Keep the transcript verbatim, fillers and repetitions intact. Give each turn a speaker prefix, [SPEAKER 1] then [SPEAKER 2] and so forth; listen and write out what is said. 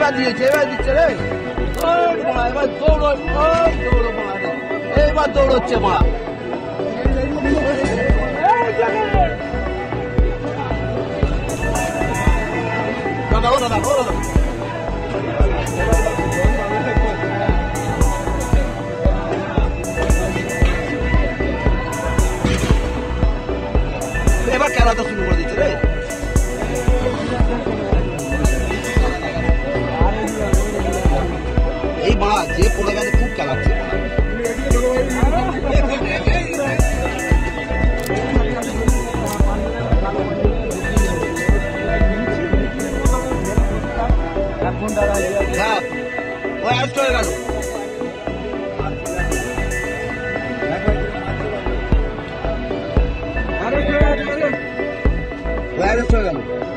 [SPEAKER 1] এবার দিয়েছে এবার দিচ্ছে রে এবার দৌড়ো দৌড়ো এইবার দৌড়চ্ছে মা দাদা ও দাদা ও দাদা এবার খেলাটা শুরু করে দিচ্ছে রে এই মা যে পড়ে গেছে খুব খেলাচ্ছে হ্যাঁ ও অ্যারেস্ট হয়ে গেল অ্যারেস্ট হয়ে গেল